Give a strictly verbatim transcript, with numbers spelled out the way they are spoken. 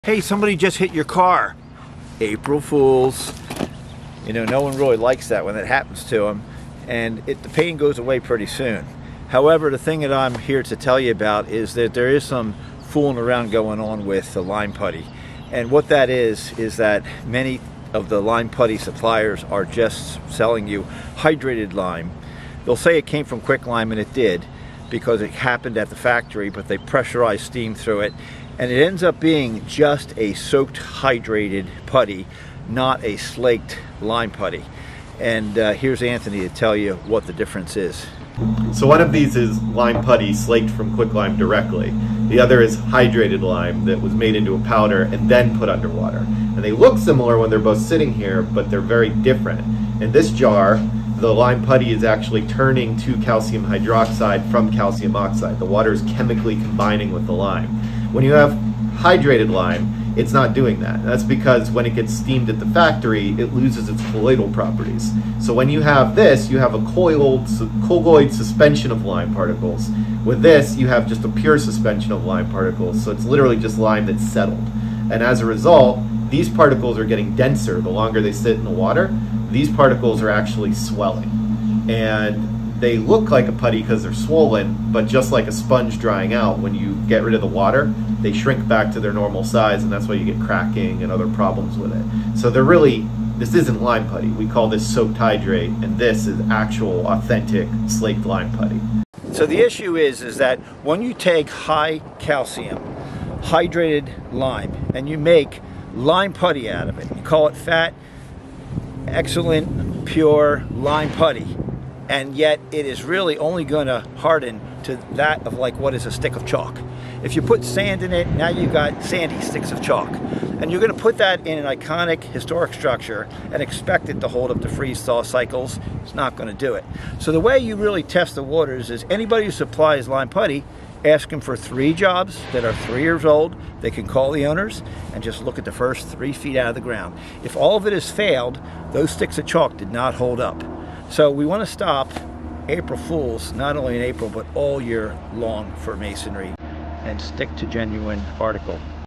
Hey, somebody just hit your car. April Fools. You know, no one really likes that when that happens to them, and it, the pain goes away pretty soon. However, the thing that I'm here to tell you about is that there is some fooling around going on with the lime putty. And what that is, is that many of the lime putty suppliers are just selling you hydrated lime. They'll say it came from quicklime, and it did, because it happened at the factory, but they pressurized steam through it. And it ends up being just a soaked hydrated putty, not a slaked lime putty. And uh, here's Anthony to tell you what the difference is. So one of these is lime putty slaked from quicklime directly. The other is hydrated lime that was made into a powder and then put underwater. And they look similar when they're both sitting here, but they're very different. In this jar, the lime putty is actually turning to calcium hydroxide from calcium oxide. The water is chemically combining with the lime. When you have hydrated lime, it's not doing that. That's because when it gets steamed at the factory, it loses its colloidal properties. So when you have this, you have a colloid, colloid suspension of lime particles. With this, you have just a pure suspension of lime particles. So it's literally just lime that's settled. And as a result, these particles are getting denser the longer they sit in the water. These particles are actually swelling. And they look like a putty because they're swollen, but just like a sponge drying out, when you get rid of the water, they shrink back to their normal size, and that's why you get cracking and other problems with it. So they're really, this isn't lime putty. We call this soaked hydrate, and this is actual, authentic slaked lime putty. So the issue is, is that when you take high calcium, hydrated lime, and you make lime putty out of it, you call it fat, excellent, pure lime putty, and yet it is really only going to harden to that of like what is a stick of chalk. If you put sand in it, now you've got sandy sticks of chalk. And you're going to put that in an iconic historic structure and expect it to hold up to freeze-thaw cycles. It's not going to do it. So the way you really test the waters is anybody who supplies lime putty, ask them for three jobs that are three years old. They can call the owners and just look at the first three feet out of the ground. If all of it has failed, those sticks of chalk did not hold up. So we want to stop April Fools, not only in April, but all year long for masonry, and stick to genuine article.